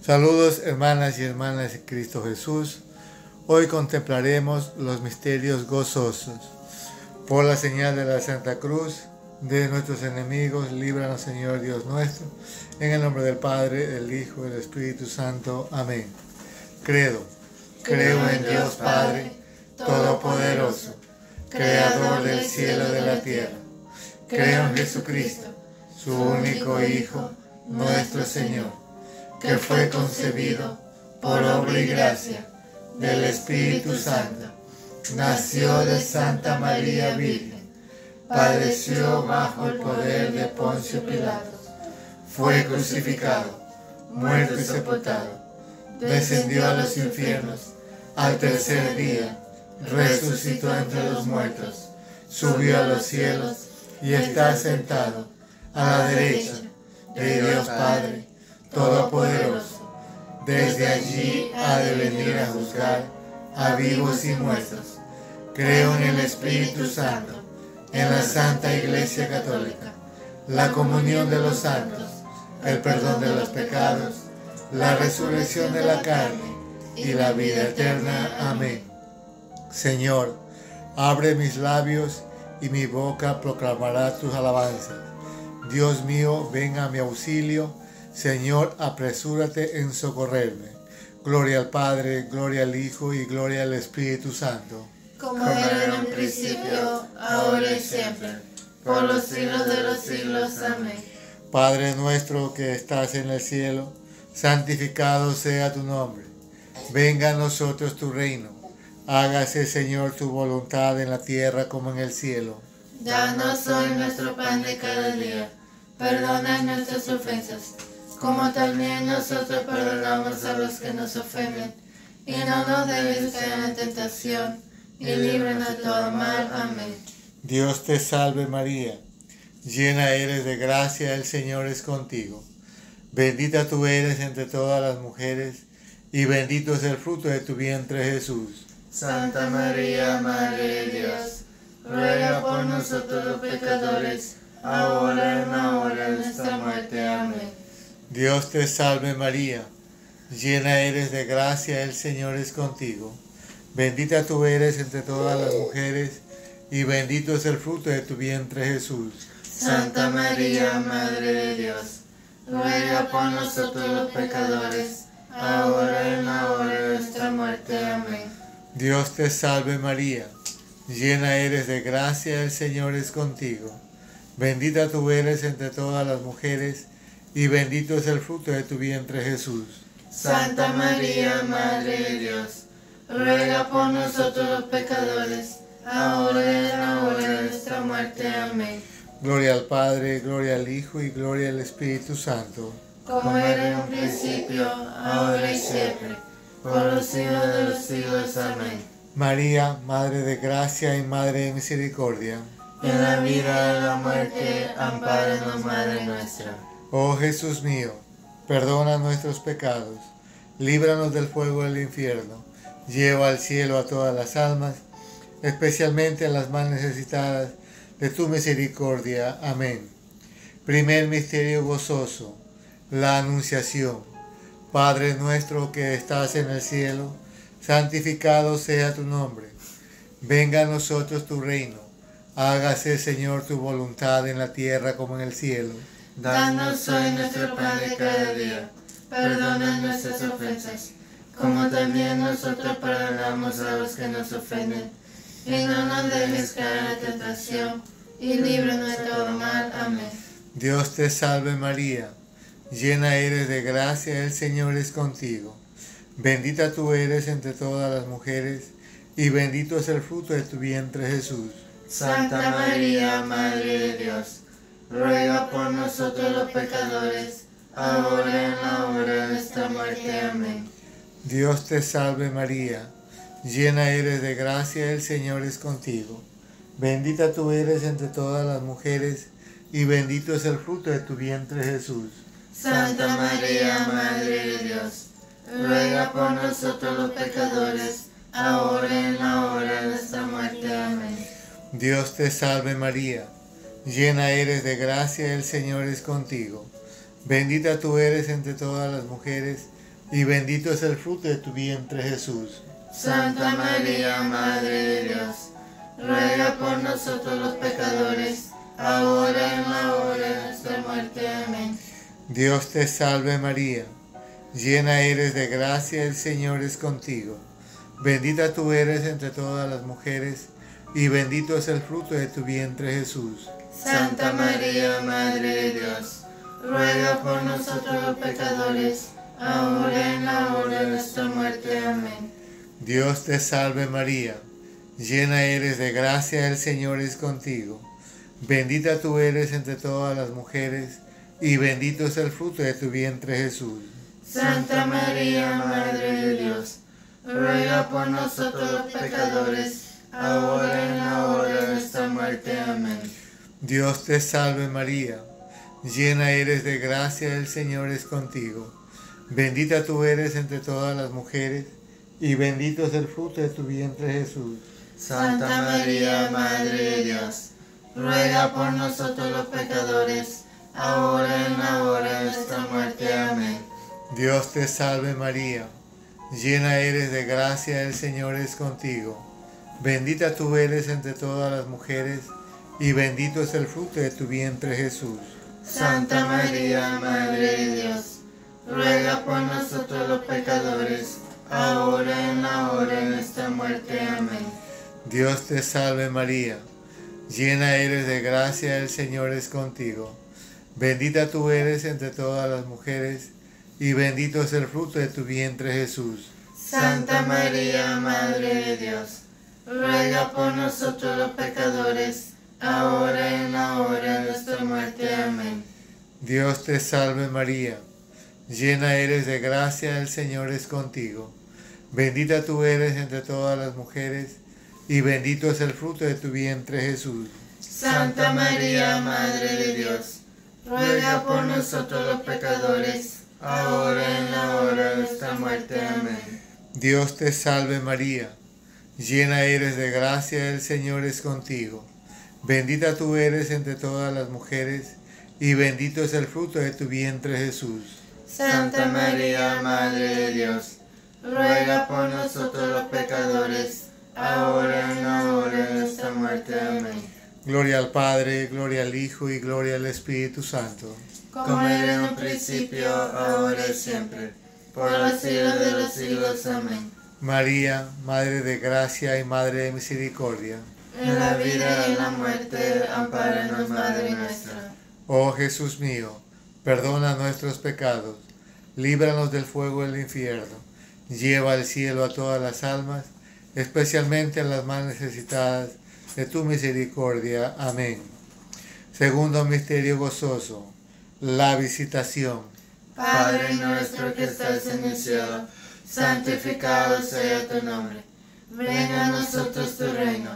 Saludos hermanas y hermanas en Cristo Jesús. Hoy contemplaremos los misterios gozosos. Por la señal de la Santa Cruz de nuestros enemigos, líbranos Señor Dios nuestro. En el nombre del Padre, del Hijo y del Espíritu Santo. Amén. Credo. Creo en Dios Padre, Todopoderoso, Creador del cielo y de la tierra. Creo en Jesucristo, su único Hijo, nuestro Señor, que fue concebido por obra y gracia del Espíritu Santo, nació de Santa María Virgen, padeció bajo el poder de Poncio Pilato, fue crucificado, muerto y sepultado, descendió a los infiernos, al tercer día resucitó entre los muertos, subió a los cielos y está sentado a la derecha de Dios Padre Todopoderoso. Desde allí ha de venir a juzgar a vivos y muertos. Creo en el Espíritu Santo, en la Santa Iglesia Católica, la comunión de los santos, el perdón de los pecados, la resurrección de la carne y la vida eterna. Amén. Señor, abre mis labios y mi boca proclamará tus alabanzas. Dios mío, ven a mi auxilio. Señor, apresúrate en socorrerme. Gloria al Padre, gloria al Hijo y gloria al Espíritu Santo. Como era en un principio, ahora y siempre, por los siglos de los siglos. Amén. Padre nuestro que estás en el cielo, santificado sea tu nombre. Venga a nosotros tu reino. Hágase, Señor, tu voluntad en la tierra como en el cielo. Danos hoy nuestro pan de cada día. Perdona nuestras ofensas, como también nosotros perdonamos a los que nos ofenden. Y no nos dejes caer en tentación, y líbranos de todo mal. Amén. Dios te salve María, llena eres de gracia, el Señor es contigo. Bendita tú eres entre todas las mujeres, y bendito es el fruto de tu vientre Jesús. Santa María, Madre de Dios, ruega por nosotros los pecadores, ahora y en la hora de nuestra muerte. Amén. Dios te salve María, llena eres de gracia, el Señor es contigo. Bendita tú eres entre todas las mujeres, y bendito es el fruto de tu vientre Jesús. Santa María, Madre de Dios, ruega por nosotros los pecadores, ahora y en la hora de nuestra muerte. Amén. Dios te salve María, llena eres de gracia, el Señor es contigo. Bendita tú eres entre todas las mujeres, y bendito es el fruto de tu vientre Jesús. Santa María, Madre de Dios, ruega por nosotros los pecadores, ahora y en la hora de nuestra muerte. Amén. Gloria al Padre, gloria al Hijo y gloria al Espíritu Santo. Como era en un principio, ahora y siempre, por los siglos de los siglos. Amén. María, Madre de gracia y Madre de misericordia. En la vida y en la muerte, ampáranos, Madre nuestra. Oh Jesús mío, perdona nuestros pecados, líbranos del fuego del infierno, lleva al cielo a todas las almas, especialmente a las más necesitadas de tu misericordia. Amén. Primer misterio gozoso, la Anunciación. Padre nuestro que estás en el cielo, santificado sea tu nombre. Venga a nosotros tu reino. Hágase, Señor, tu voluntad en la tierra como en el cielo. Danos hoy nuestro pan de cada día. Perdona nuestras ofensas, como también nosotros perdonamos a los que nos ofenden. Y no nos dejes caer en la tentación, y líbranos de todo mal. Amén. Dios te salve María, llena eres de gracia, el Señor es contigo. Bendita tú eres entre todas las mujeres, y bendito es el fruto de tu vientre Jesús. Santa María, Madre de Dios, ruega por nosotros los pecadores, ahora y en la hora de nuestra muerte. Amén. Dios te salve María, llena eres de gracia, el Señor es contigo. Bendita tú eres entre todas las mujeres, y bendito es el fruto de tu vientre Jesús. Santa María, Madre de Dios, ruega por nosotros los pecadores, ahora y en la hora de nuestra muerte. Amén. Dios te salve María, llena eres de gracia, el Señor es contigo. Bendita tú eres entre todas las mujeres, y bendito es el fruto de tu vientre Jesús. Santa María, Madre de Dios, ruega por nosotros los pecadores, ahora y en la hora de nuestra muerte. Amén. Dios te salve María, llena eres de gracia, el Señor es contigo. Bendita tú eres entre todas las mujeres, y bendito es el fruto de tu vientre Jesús. Santa María, Madre de Dios, ruega por nosotros los pecadores, ahora y en la hora de nuestra muerte. Amén. Dios te salve María, llena eres de gracia, el Señor es contigo. Bendita tú eres entre todas las mujeres, y bendito es el fruto de tu vientre Jesús. Santa María, Madre de Dios, ruega por nosotros los pecadores, ahora y en la hora de nuestra muerte. Amén. Dios te salve María, llena eres de gracia, el Señor es contigo. Bendita tú eres entre todas las mujeres, y bendito es el fruto de tu vientre Jesús. Santa María, Madre de Dios, ruega por nosotros los pecadores, ahora y en la hora de nuestra muerte. Amén. Dios te salve María, llena eres de gracia, el Señor es contigo. Bendita tú eres entre todas las mujeres, y bendito es el fruto de tu vientre Jesús. Santa María, Madre de Dios, ruega por nosotros los pecadores, ahora y en la hora de nuestra muerte. Amén. Dios te salve María, llena eres de gracia, el Señor es contigo. Bendita tú eres entre todas las mujeres, y bendito es el fruto de tu vientre Jesús. Santa María, Madre de Dios, ruega por nosotros los pecadores, ahora y en la hora de nuestra muerte. Amén. Dios te salve María, llena eres de gracia, el Señor es contigo. Bendita tú eres entre todas las mujeres, y bendito es el fruto de tu vientre Jesús. Santa María, Madre de Dios, ruega por nosotros los pecadores, ahora y en la hora de nuestra muerte. Amén. Dios te salve María, llena eres de gracia, el Señor es contigo. Bendita tú eres entre todas las mujeres, y bendito es el fruto de tu vientre Jesús. Santa María, Madre de Dios, ruega por nosotros los pecadores, ahora y en la hora de nuestra muerte. Amén. Gloria al Padre, gloria al Hijo y gloria al Espíritu Santo. Como era en un principio, ahora y siempre, por los siglos de los siglos. Amén. María, Madre de gracia y Madre de misericordia. En la vida y en la muerte, ampáranos, Madre nuestra. Oh Jesús mío, perdona nuestros pecados, líbranos del fuego del infierno, lleva al cielo a todas las almas, especialmente a las más necesitadas de tu misericordia. Amén. Segundo misterio gozoso, la visitación. Padre nuestro que estás en el cielo, santificado sea tu nombre. Venga a nosotros tu reino,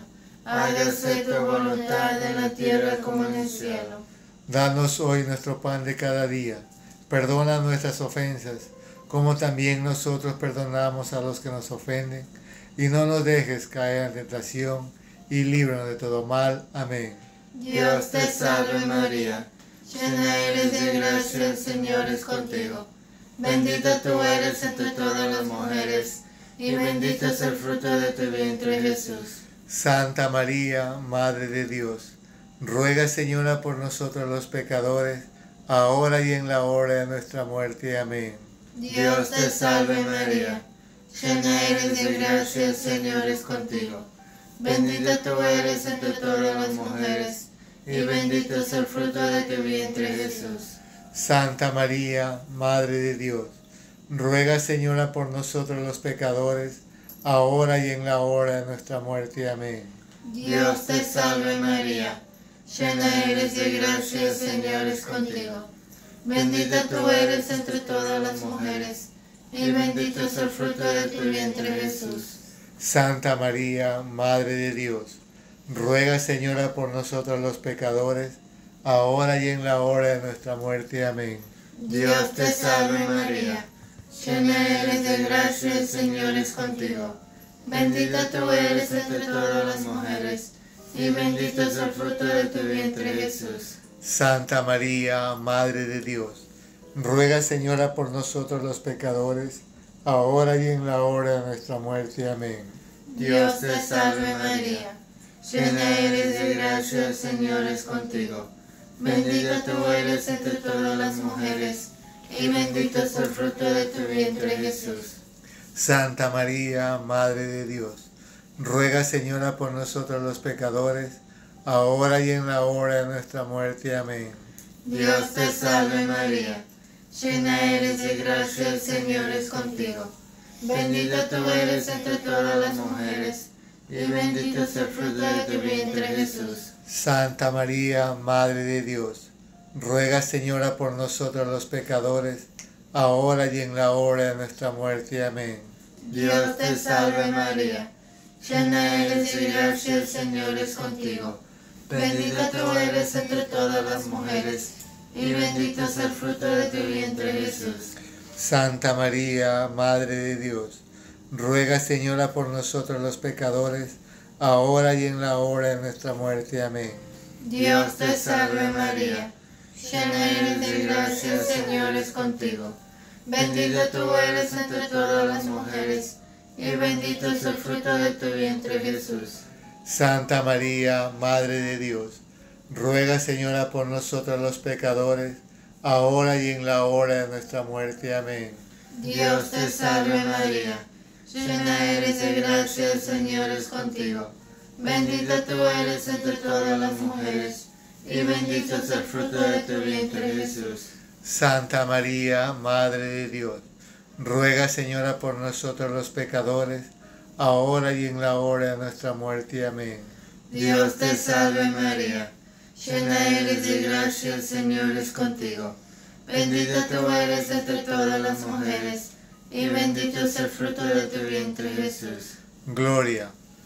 hágase tu voluntad en la tierra como en el cielo. Danos hoy nuestro pan de cada día, perdona nuestras ofensas, como también nosotros perdonamos a los que nos ofenden, y no nos dejes caer en tentación, y líbranos de todo mal. Amén. Dios te salve María, llena eres de gracia, el Señor es contigo. Bendita tú eres entre todas las mujeres, y bendito es el fruto de tu vientre Jesús. Santa María, Madre de Dios, ruega Señora por nosotros los pecadores, ahora y en la hora de nuestra muerte. Amén. Dios te salve María, llena eres de gracia, el Señor es contigo. Bendita tú eres entre todas las mujeres, y bendito es el fruto de tu vientre Jesús. Santa María, Madre de Dios, ruega Señora por nosotros los pecadores, ahora y en la hora de nuestra muerte. Amén. Dios te salve María, llena eres de gracia, el Señor es contigo. Bendita tú eres entre todas las mujeres, y bendito es el fruto de tu vientre Jesús. Santa María, Madre de Dios, ruega Señora por nosotros los pecadores, ahora y en la hora de nuestra muerte. Amén. Dios te salve María, llena eres de gracia, el Señor es contigo. Bendita tú eres entre todas las mujeres, y bendito es el fruto de tu vientre Jesús. Santa María, Madre de Dios, Ruega, Señora, por nosotros los pecadores, ahora y en la hora de nuestra muerte. Amén. Dios te salve María, llena eres de gracia, el Señor es contigo. Bendita tú eres entre todas las mujeres, y bendito es el fruto de tu vientre Jesús. Santa María, Madre de Dios, ruega, Señora, por nosotros los pecadores, ahora y en la hora de nuestra muerte. Amén. Dios te salve María, llena eres de gracia, el Señor es contigo. Bendita tú eres entre todas las mujeres, y bendito es el fruto de tu vientre Jesús. Santa María, Madre de Dios, ruega, Señora, por nosotros los pecadores, ahora y en la hora de nuestra muerte. Amén. Dios te salve María, llena eres de gracia, el Señor es contigo. Bendita tú eres entre todas las mujeres, y bendito es el fruto de tu vientre Jesús. Santa María, Madre de Dios, ruega, Señora, por nosotros los pecadores, ahora y en la hora de nuestra muerte. Amén. Dios te salve María, llena eres de gracia, el Señor es contigo. Bendita tú eres entre todas las mujeres, y bendito es el fruto de tu vientre Jesús. Santa María, Madre de Dios, ruega, Señora, por nosotros los pecadores, ahora y en la hora de nuestra muerte. Amén. Dios te salve María, llena eres de gracia, el Señor es contigo. Bendita tú eres entre todas las mujeres, y bendito es el fruto de tu vientre Jesús. Santa María, Madre de Dios, ruega, Señora, por nosotros los pecadores, ahora y en la hora de nuestra muerte. Amén. Dios te salve María, llena eres de gracia, el Señor es contigo. Bendita tú eres entre todas las mujeres, y bendito es el fruto de tu vientre Jesús. Gloria.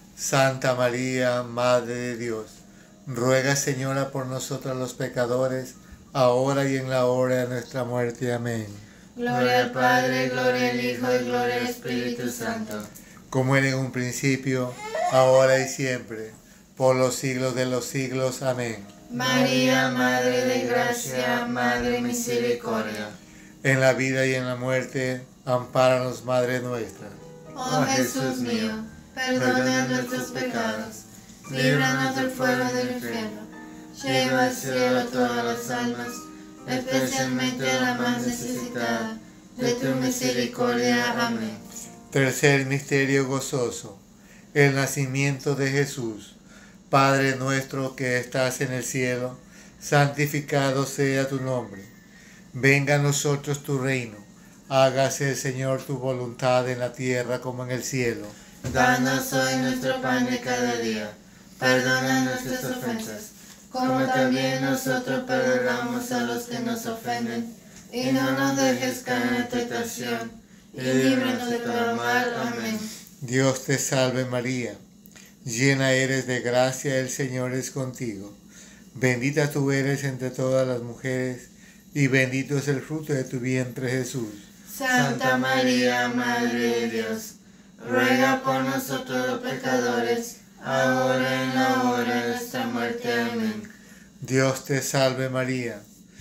Santa María, Madre de Dios, ruega, Señora, por nosotros los pecadores, ahora y en la hora de nuestra muerte. Amén. Gloria al Padre, gloria al Hijo y gloria al Espíritu Santo. Como era en un principio, ahora y siempre, por los siglos de los siglos. Amén. María, Madre de Gracia, Madre de Misericordia. En la vida y en la muerte, ampáranos, Madre nuestra. Oh Jesús mío, perdona nuestros pecados, líbranos del fuego del infierno, lleva al cielo a todas las almas, especialmente a la más necesitada de tu misericordia. Amén. Tercer misterio gozoso, el nacimiento de Jesús. Padre nuestro que estás en el cielo, santificado sea tu nombre. Venga a nosotros tu reino. Hágase, Señor, tu voluntad en la tierra como en el cielo. Danos hoy nuestro pan de cada día. Perdona nuestras ofensas, como también nosotros perdonamos a los que nos ofenden. Y no nos dejes caer en tentación, y líbranos de todo mal. Amén. Dios te salve María, llena eres de gracia, el Señor es contigo. Bendita tú eres entre todas las mujeres, y bendito es el fruto de tu vientre Jesús. Santa María, Madre de Dios, ruega por nosotros los pecadores, ahora y en la hora de nuestra muerte. Amén. Dios te salve María,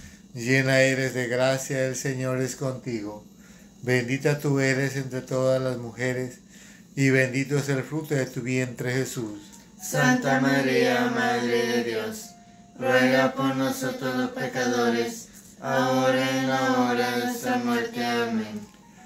llena eres de gracia, el Señor es contigo. Bendita tú eres entre todas las mujeres, y bendito es el fruto de tu vientre Jesús. Santa María, Madre de Dios, ruega por nosotros los pecadores, ahora y en la hora de nuestra muerte. Amén.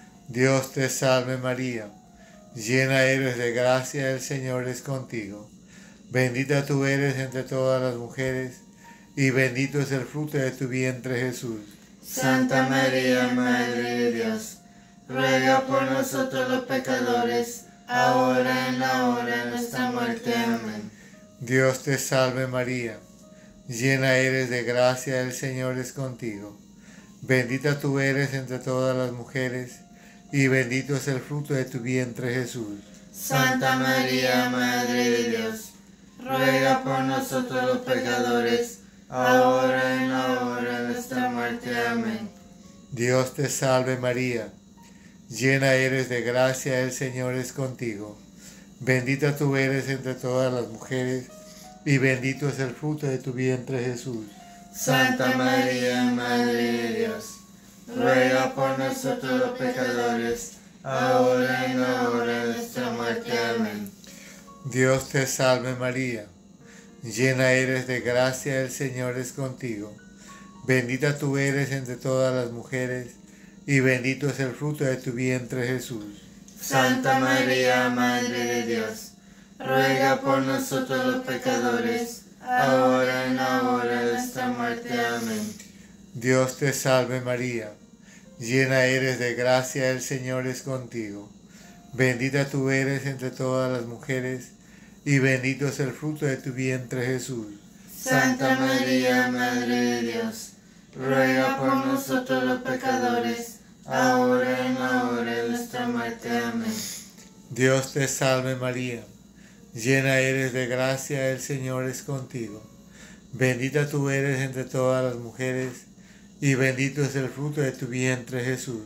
Dios te salve María, llena eres de gracia, el Señor es contigo. Bendita tú eres entre todas las mujeres, y bendito es el fruto de tu vientre Jesús. Santa María, Madre de Dios, ruega por nosotros los pecadores, ahora y en la hora de nuestra muerte. Amén. Dios te salve María, llena eres de gracia, el Señor es contigo. Bendita tú eres entre todas las mujeres, y bendito es el fruto de tu vientre Jesús. Santa María, Madre de Dios, ruega por nosotros los pecadores, ahora y en la hora de nuestra muerte. Amén. Dios te salve María, llena eres de gracia, el Señor es contigo. Bendita tú eres entre todas las mujeres, y bendito es el fruto de tu vientre Jesús. Santa María, Madre de Dios, ruega por nosotros los pecadores, ahora y en la hora de nuestra muerte. Amén. Dios te salve María, llena eres de gracia, el Señor es contigo. Bendita tú eres entre todas las mujeres, y bendito es el fruto de tu vientre Jesús. Santa María, Madre de Dios, ruega por nosotros los pecadores, ahora y en la hora de nuestra muerte. Amén. Dios te salve María, llena eres de gracia, el Señor es contigo. Bendita tú eres entre todas las mujeres, y bendito es el fruto de tu vientre Jesús. Santa María, Madre de Dios, ruega por nosotros los pecadores, ahora y en la hora de nuestra muerte. Amén. Dios te salve María, llena eres de gracia, el Señor es contigo. Bendita tú eres entre todas las mujeres, y bendito es el fruto de tu vientre Jesús.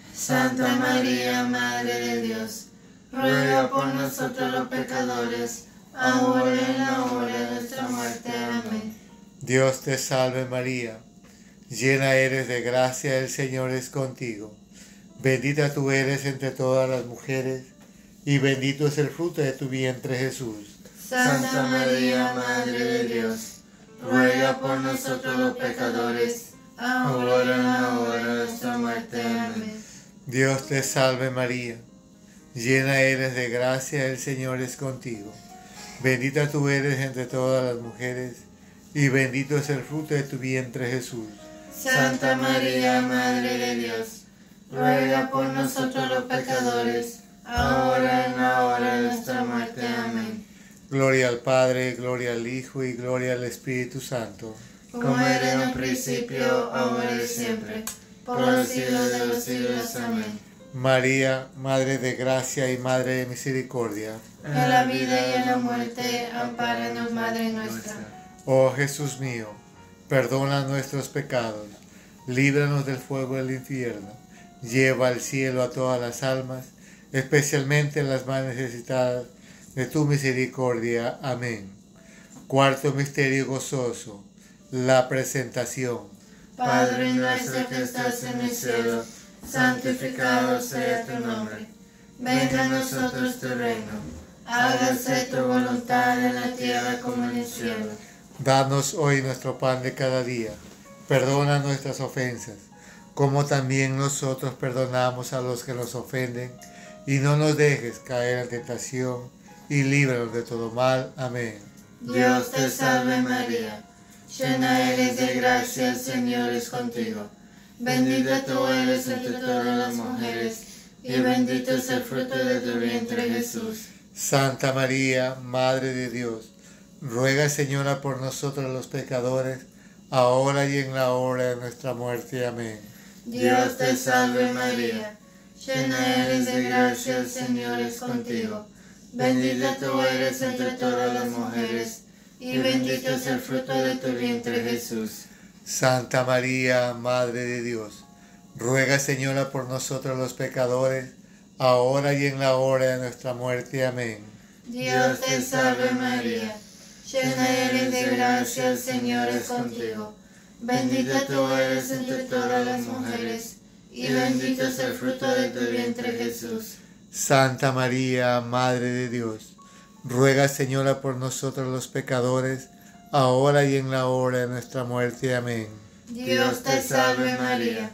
Santa María, Madre de Dios, ruega por nosotros los pecadores, ahora y en la hora de nuestra muerte. Amén. Dios te salve María, llena eres de gracia, el Señor es contigo. Bendita tú eres entre todas las mujeres, y bendito es el fruto de tu vientre Jesús. Santa María, Madre de Dios, ruega por nosotros los pecadores, ahora y en la hora de nuestra muerte. Amén. Dios te salve María, llena eres de gracia, el Señor es contigo. Bendita tú eres entre todas las mujeres, y bendito es el fruto de tu vientre Jesús. Santa María, Madre de Dios, ruega por nosotros los pecadores, ahora y en la hora de nuestra muerte. Amén. Gloria al Padre, gloria al Hijo y gloria al Espíritu Santo. Como era en un principio, ahora y siempre, por los siglos de los siglos. Amén. María, Madre de gracia y Madre de misericordia. En la vida y en la muerte, ampáranos, Madre nuestra. Oh Jesús mío, perdona nuestros pecados, líbranos del fuego del infierno, lleva al cielo a todas las almas, especialmente las más necesitadas de tu misericordia. Amén. Cuarto misterio gozoso, la presentación. Padre nuestro que estás en el cielo, santificado sea tu nombre. Venga a nosotros tu reino. Hágase tu voluntad en la tierra como en el cielo. Danos hoy nuestro pan de cada día. Perdona nuestras ofensas, como también nosotros perdonamos a los que nos ofenden. Y no nos dejes caer en tentación, y líbranos de todo mal. Amén. Dios te salve María, llena eres de gracia, el Señor es contigo. Bendita tú eres entre todas las mujeres, y bendito es el fruto de tu vientre Jesús. Santa María, Madre de Dios, ruega Señora por nosotros los pecadores, ahora y en la hora de nuestra muerte. Amén. Dios te salve María, llena eres de gracia, el Señor es contigo. Bendita tú eres entre todas las mujeres, y bendito es el fruto de tu vientre Jesús. Santa María, Madre de Dios, ruega Señora por nosotros los pecadores, ahora y en la hora de nuestra muerte. Amén. Dios te salve María, llena eres de gracia, el Señor es contigo. Bendita tú eres entre todas las mujeres, y bendito es el fruto de tu vientre Jesús. Santa María, Madre de Dios, ruega Señora por nosotros los pecadores, ahora y en la hora de nuestra muerte. Amén. Dios te salve María,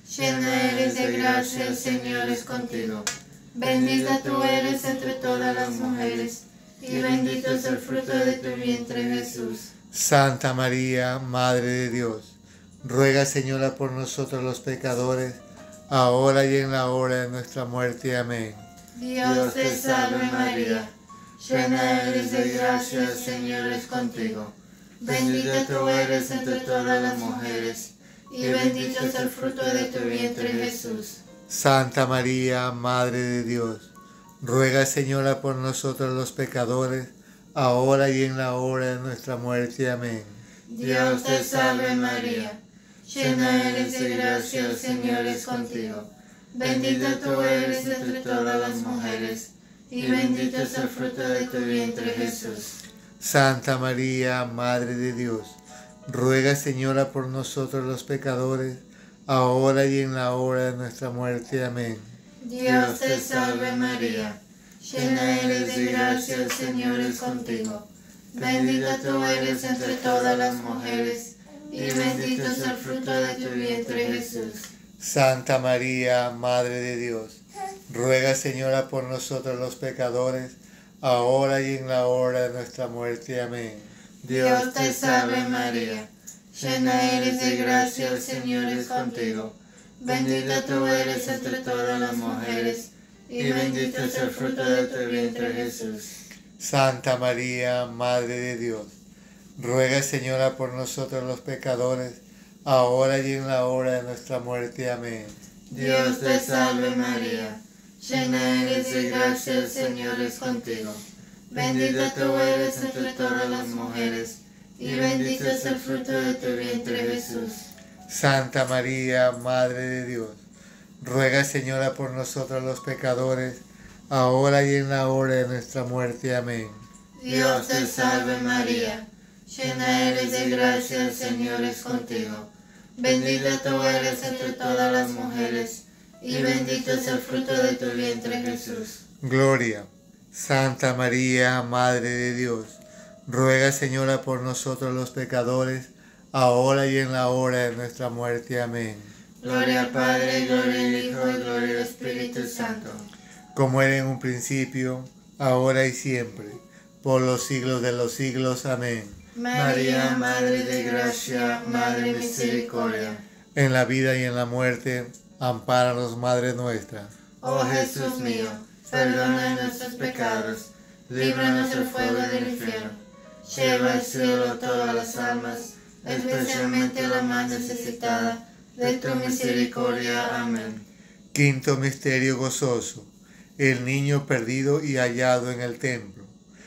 llena eres de gracia, el Señor es contigo. Bendita tú eres entre todas las mujeres, y bendito es el fruto de tu vientre Jesús. Santa María, Madre de Dios, ruega Señora por nosotros los pecadores, ahora y en la hora de nuestra muerte. Amén. Dios te salve María, llena eres de gracia, el Señor es contigo. Bendita tú eres entre todas las mujeres, y bendito es el fruto de tu vientre Jesús. Santa María, Madre de Dios, ruega Señora por nosotros los pecadores, ahora y en la hora de nuestra muerte. Amén. Dios te salve María, llena eres de gracia, el Señor es contigo. Bendita tú eres entre todas las mujeres, y bendito es el fruto de tu vientre Jesús. Santa María, Madre de Dios, ruega Señora por nosotros los pecadores, ahora y en la hora de nuestra muerte. Amén. Dios te salve María, llena eres de gracia, el Señor es contigo. Bendita tú eres entre todas las mujeres, y bendito es el fruto de tu vientre Jesús. Santa María, Madre de Dios, ruega, Señora, por nosotros los pecadores, ahora y en la hora de nuestra muerte. Amén. Dios te salve María, llena eres de gracia, el Señor es contigo. Bendita tú eres entre todas las mujeres, y bendito es el fruto de tu vientre Jesús. Santa María, Madre de Dios, ruega, Señora, por nosotros los pecadores, ahora y en la hora de nuestra muerte. Amén. Dios te salve María, llena eres de gracia, el Señor es contigo. Bendita tú eres entre todas las mujeres, y bendito es el fruto de tu vientre Jesús. Santa María, Madre de Dios, ruega, Señora, por nosotros los pecadores, ahora y en la hora de nuestra muerte. Amén. Dios te salve María, llena eres de gracia, el Señor es contigo. Bendita tú eres entre todas las mujeres, y bendito es el fruto de tu vientre Jesús. Gloria. Santa María, Madre de Dios, ruega, Señora, por nosotros los pecadores, ahora y en la hora de nuestra muerte. Amén. Gloria al Padre, gloria al Hijo, y gloria al Espíritu Santo. Como era en un principio, ahora y siempre, por los siglos de los siglos. Amén. María, Madre de Gracia, Madre de Misericordia. En la vida y en la muerte, ampáranos, Madre nuestra. Oh Jesús mío, perdona nuestros pecados, líbranos del fuego del infierno, lleva al cielo todas las almas, especialmente la más necesitada de tu misericordia. Amén. Quinto misterio gozoso, el niño perdido y hallado en el templo.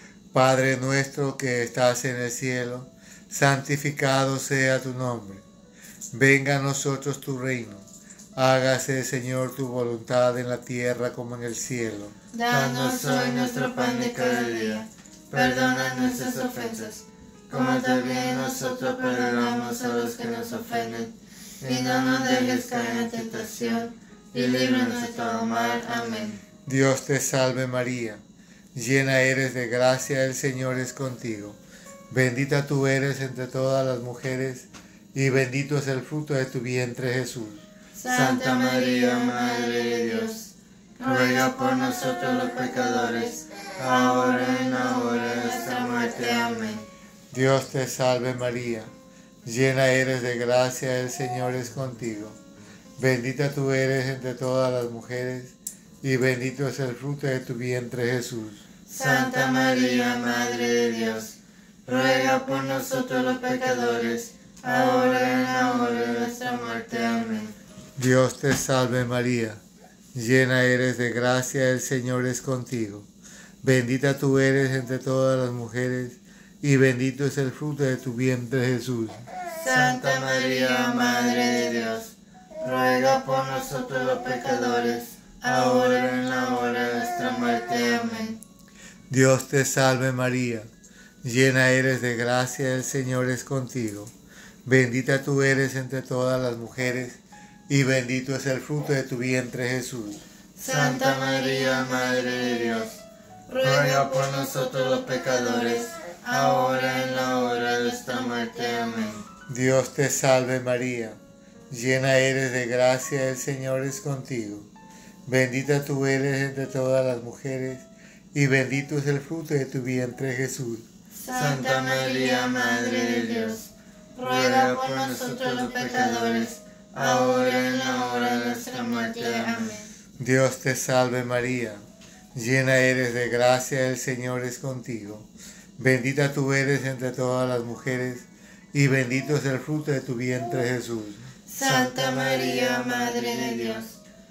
Padre nuestro que estás en el cielo, santificado sea tu nombre. Venga a nosotros tu reino. Hágase, Señor, tu voluntad en la tierra como en el cielo. Danos hoy nuestro pan de cada día. Perdona nuestras ofensas, como también nosotros perdonamos a los que nos ofenden. Y no nos dejes caer en tentación, y líbranos de todo mal. Amén. Dios te salve María, llena eres de gracia, el Señor es contigo. Bendita tú eres entre todas las mujeres, y bendito es el fruto de tu vientre Jesús. Santa María, Madre de Dios, ruega por nosotros los pecadores, ahora y en la hora de nuestra muerte. Amén. Dios te salve María, llena eres de gracia, el Señor es contigo. Bendita tú eres entre todas las mujeres, y bendito es el fruto de tu vientre Jesús. Santa María, Madre de Dios, ruega por nosotros los pecadores, ahora y en la hora de nuestra muerte. Amén. Dios te salve María, llena eres de gracia, el Señor es contigo. Bendita tú eres entre todas las mujeres, y bendito es el fruto de tu vientre Jesús. Santa María, Madre de Dios, ruega por nosotros los pecadores, ahora y en la hora de nuestra muerte. Amén. Dios te salve María, llena eres de gracia, el Señor es contigo. Bendita tú eres entre todas las mujeres, y bendito es el fruto de tu vientre Jesús. Santa María, Madre de Dios, ruega por nosotros los pecadores, ahora y en la hora de nuestra muerte. Amén. Dios te salve María, llena eres de gracia, el Señor es contigo. Bendita tú eres entre todas las mujeres, y bendito es el fruto de tu vientre Jesús. Santa María, Madre de Dios, ruega por nosotros los pecadores, ahora y en la hora de nuestra muerte. Amén. Dios te salve María, llena eres de gracia, el Señor es contigo. Bendita tú eres entre todas las mujeres, y bendito es el fruto de tu vientre Jesús. Santa María, Madre de Dios,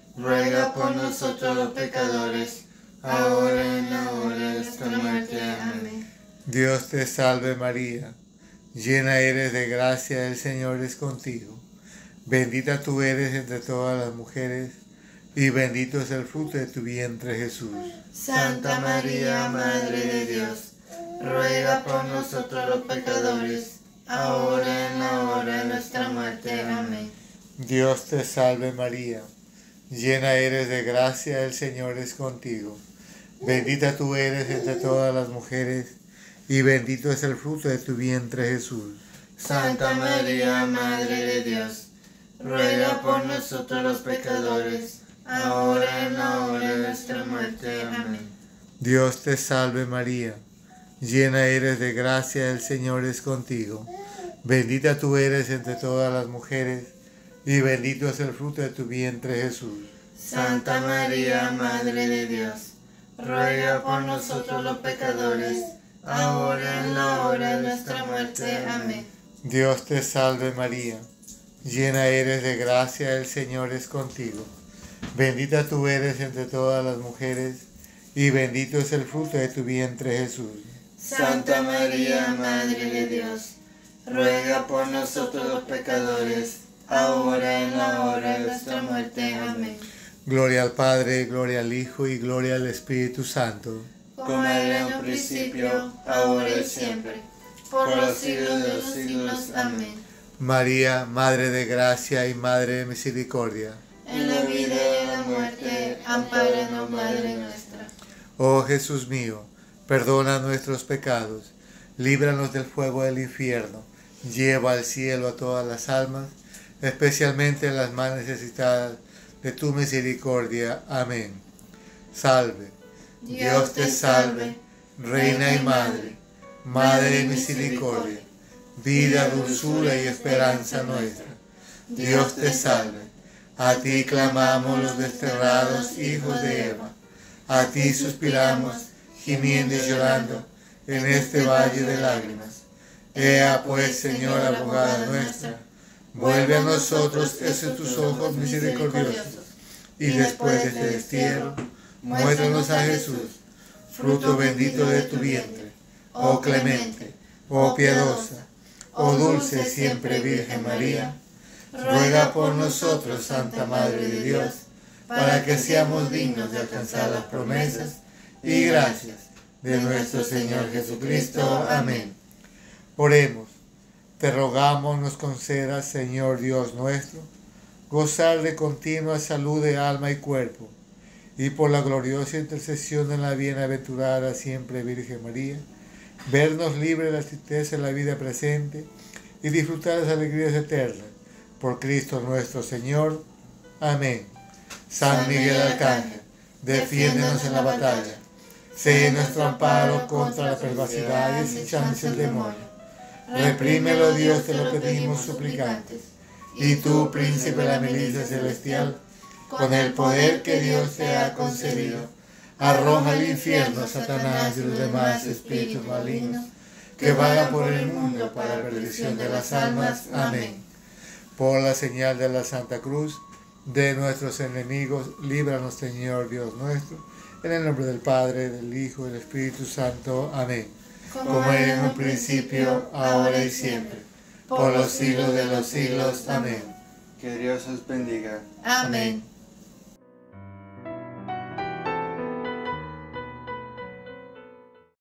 ruega por nosotros los pecadores, ahora y en la hora de nuestra muerte. Amén. Dios te salve María, llena eres de gracia, el Señor es contigo. Bendita tú eres entre todas las mujeres, y bendito es el fruto de tu vientre Jesús. Santa María, Madre de Dios, ruega por nosotros los pecadores, ahora y en la hora de nuestra muerte. Amén. Dios te salve María, llena eres de gracia, el Señor es contigo. Bendita tú eres entre todas las mujeres, y bendito es el fruto de tu vientre Jesús. Santa María, Madre de Dios, ruega por nosotros los pecadores, ahora y en la hora de nuestra muerte. Amén. Dios te salve María, llena eres de gracia, el Señor es contigo. Bendita tú eres entre todas las mujeres, y bendito es el fruto de tu vientre Jesús. Santa María, Madre de Dios, ruega por nosotros los pecadores, ahora y en la hora de nuestra muerte. Amén. Dios te salve María, llena eres de gracia, el Señor es contigo. Bendita tú eres entre todas las mujeres, y bendito es el fruto de tu vientre Jesús. Santa María, Madre de Dios, ruega por nosotros los pecadores, ahora y en la hora de nuestra muerte. Amén. Gloria al Padre, gloria al Hijo y gloria al Espíritu Santo. Como era en un principio, ahora y siempre, por los siglos de los siglos. Amén. María, Madre de gracia y Madre de misericordia. En la vida y en la muerte, ampáranos, Madre nuestra. Oh Jesús mío, perdona nuestros pecados, líbranos del fuego del infierno, lleva al cielo a todas las almas, especialmente las más necesitadas de tu misericordia. Amén. Salve, Dios te salve, Reina y Madre, Madre de misericordia, vida, dulzura y esperanza nuestra. Dios te salve, a ti clamamos los desterrados hijos de Eva, a ti suspiramos, gimiendo y llorando, en este valle de lágrimas. Ea pues, Señora abogada nuestra, vuelve a nosotros esos tus ojos misericordiosos, y después de este destierro, muéstranos a Jesús, fruto bendito de tu vientre, oh clemente, oh piadosa, oh dulce siempre Virgen María. Ruega por nosotros, Santa Madre de Dios, para que seamos dignos de alcanzar las promesas y gracias de nuestro Señor Jesucristo. Amén. Oremos. Te rogamos nos concedas, Señor Dios nuestro, gozar de continua salud de alma y cuerpo, y por la gloriosa intercesión de la bienaventurada siempre Virgen María, vernos libres de la tristeza de la vida presente y disfrutar las alegrías eternas. Por Cristo nuestro Señor. Amén. San Miguel Arcángel, defiéndenos en la batalla. Sé nuestro amparo contra la perversidad y asechanzas del demonio. Reprímelo, Dios, te lo pedimos suplicantes. Y tú, príncipe de la milicia celestial, con el poder que Dios te ha concedido, arroja al infierno a Satanás y los demás espíritus malignos que vagan por el mundo para la perdición de las almas. Amén. Por la señal de la Santa Cruz, de nuestros enemigos, líbranos, Señor Dios nuestro, en el nombre del Padre, del Hijo y del Espíritu Santo. Amén. Como era en un principio, ahora y siempre, por los siglos de los siglos. Amén. Que Dios os bendiga. Amén.